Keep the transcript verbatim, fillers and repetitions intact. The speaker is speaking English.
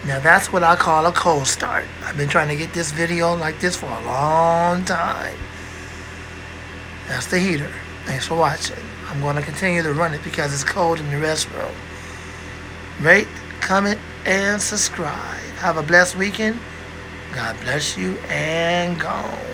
Now that's what I call a cold start. I've been trying to get this video like this for a long time. That's the heater. Thanks for watching. I'm going to continue to run it because it's cold in the restroom. Rate, comment, and subscribe. Have a blessed weekend. God bless you and gone.